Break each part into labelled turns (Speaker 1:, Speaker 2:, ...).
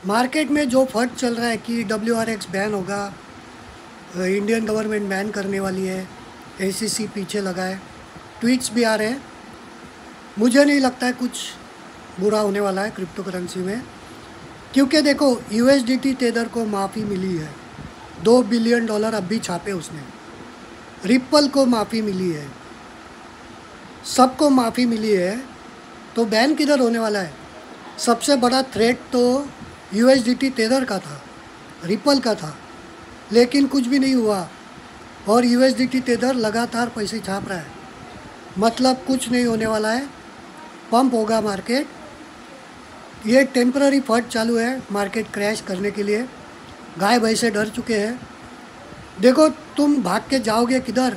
Speaker 1: Market में जो फर्ज चल रहा है कि WRX बैन होगा, इंडियन गवर्नमेंट बैन करने वाली है, ACC पीछे लगा है, ट्वीट्स भी आ रहे हैं। मुझे नहीं लगता है कुछ बुरा होने वाला है क्रिप्टो करेंसी में, क्योंकि देखो USDT तेदर को माफ़ी मिली है, $2 बिलियन अब भी छापे उसने। रिप्पल को माफ़ी मिली है, सबको माफ़ी मिली है, तो बैन किधर होने वाला है? सबसे बड़ा थ्रेट तो USDT तेदर का था, रिप्पल का था, लेकिन कुछ भी नहीं हुआ और USDT तेदर लगातार पैसे छाप रहा है। मतलब कुछ नहीं होने वाला है, पंप होगा मार्केट। ये टेम्पररी फट चालू है मार्केट क्रैश करने के लिए। गाय भैंसे डर चुके हैं। देखो तुम भाग के जाओगे किधर?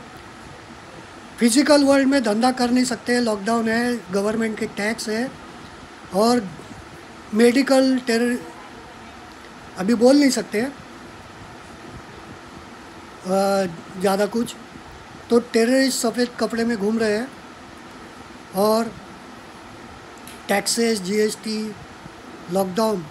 Speaker 1: फिजिकल वर्ल्ड में धंधा कर नहीं सकते, लॉकडाउन है, गवर्नमेंट के टैक्स है और मेडिकल टेरर अभी बोल नहीं सकते ज़्यादा कुछ, तो टेररिस्ट सफ़ेद कपड़े में घूम रहे हैं और टैक्सेस, GST, लॉकडाउन,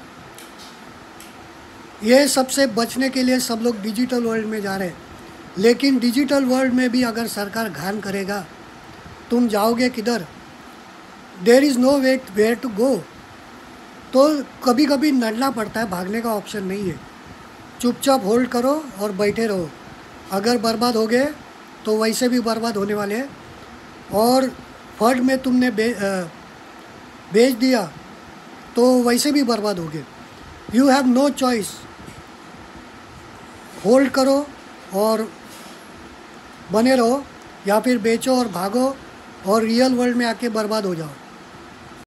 Speaker 1: ये सबसे बचने के लिए सब लोग डिजिटल वर्ल्ड में जा रहे हैं। लेकिन डिजिटल वर्ल्ड में भी अगर सरकार घान करेगा, तुम जाओगे किधर? There is nowhere to go. तो कभी कभी लड़ना पड़ता है, भागने का ऑप्शन नहीं है। चुपचाप होल्ड करो और बैठे रहो। अगर बर्बाद हो गए तो वैसे भी बर्बाद होने वाले हैं, और फंड में तुमने बेच दिया तो वैसे भी बर्बाद हो गए। You have no choice, hold करो और बने रहो, या फिर बेचो और भागो और रियल वर्ल्ड में आके बर्बाद हो जाओ।